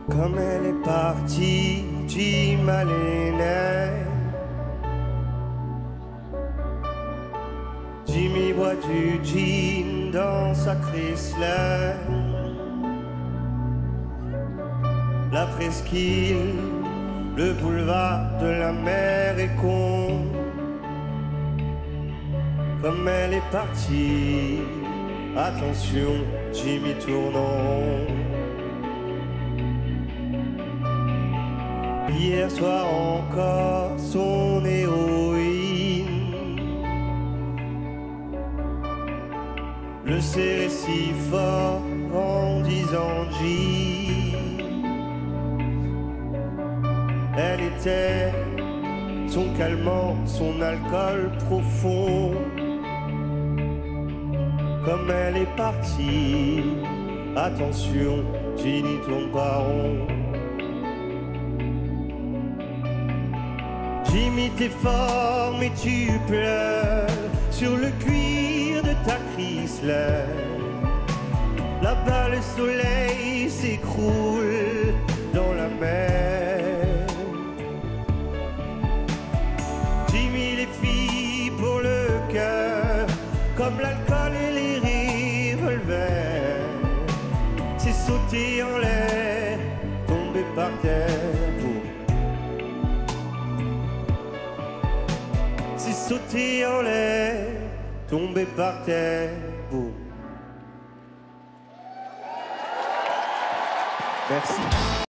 Comme elle est partie, Jim Allen. Jimmy boit du gin dans sa Chrysler. La presqu'île, le boulevard de la mer est con. Comme elle est partie, attention, Jimmy tourne en rond. Hier soir encore, son héroïne le serrait si fort en disant J. Elle était son calmant, son alcool profond. Comme elle est partie, attention, Ginny tourne pas rond. Jimmy t'es fort mais tu pleures sur le cuir de ta Chrysler. Là-bas le soleil s'écroule dans la mer. Jimmy les filles pour le cœur, comme l'alcool et les revolvers. C'est sauter en l'air, tomber par terre. C'est sauter en l'air, tomber par terre. Boum. Merci.